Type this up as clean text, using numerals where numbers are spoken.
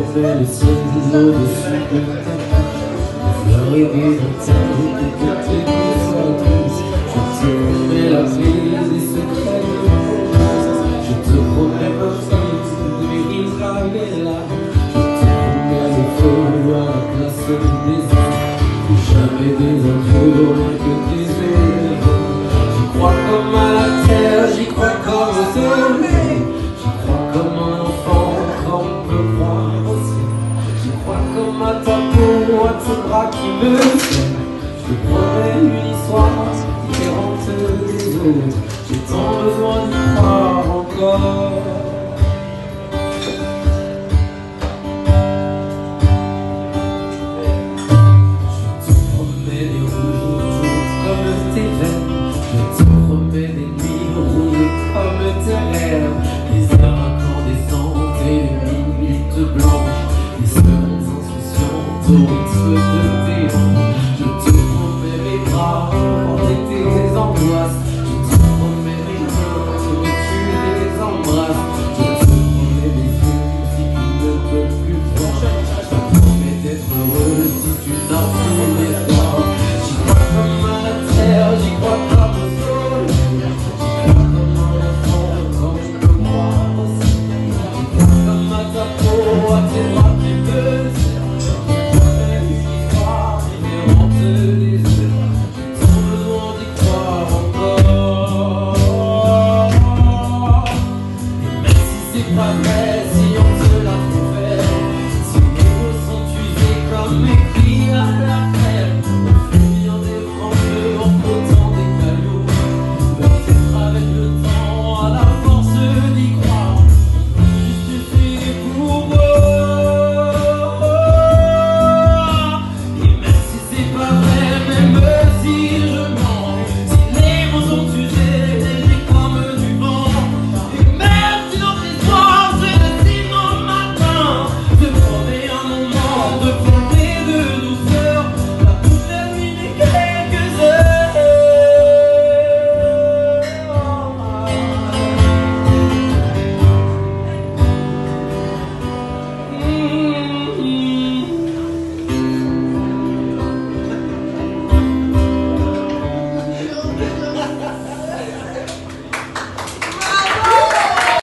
remets le ciel au-dessus de ta tête. Fleurs et des dentelles, des côtés qui soient douces. Je te remets la vie des secrets de rose. Je te promets ma fille de Israël. Je te promets le feu à la place du désert. Jamais des adieux, rien que des héros. J'y crois comme à la terre, j'y crois comme au soleil. J'y crois comme un enfant, comme on peut croire au ciel. J'y crois comme à ta peau, à tes bras qui me tiennent. Je te promets une histoire différente des autres. J'ai tant besoin d'y croire encore. Les heures incandescentes et les minutes blanches, les secondes insouciantes.